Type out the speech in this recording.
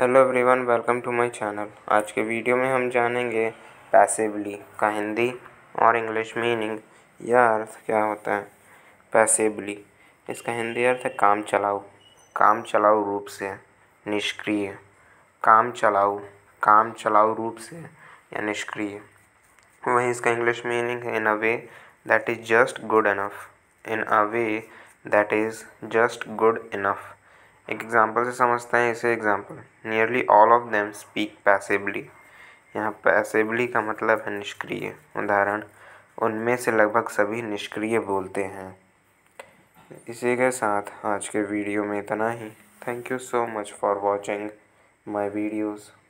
Hello everyone, welcome to my channel. आज के video में हम जानेंगे पैसिवली का हिंदी और इंग्लिश मीनिंग या अर्थ क्या होता है। पैसिवली इसका हिंदी अर्थ है काम चलाऊ, काम चलाऊ रूप से, निष्क्रिय, काम चलाऊ रूप से या निष्क्रिय। वहीं इसका इंग्लिश मीनिंग है in a way that is just good enough, in a way that is just good enough. एक एग्जाम्पल से समझते हैं इसे। Example, nearly all of them speak passively. यहाँ पैसिवली का मतलब है निष्क्रिय। उदाहरण, उनमें से लगभग सभी निष्क्रिय बोलते हैं। इसी के साथ आज के वीडियो में इतना ही। Thank you so much for watching my videos.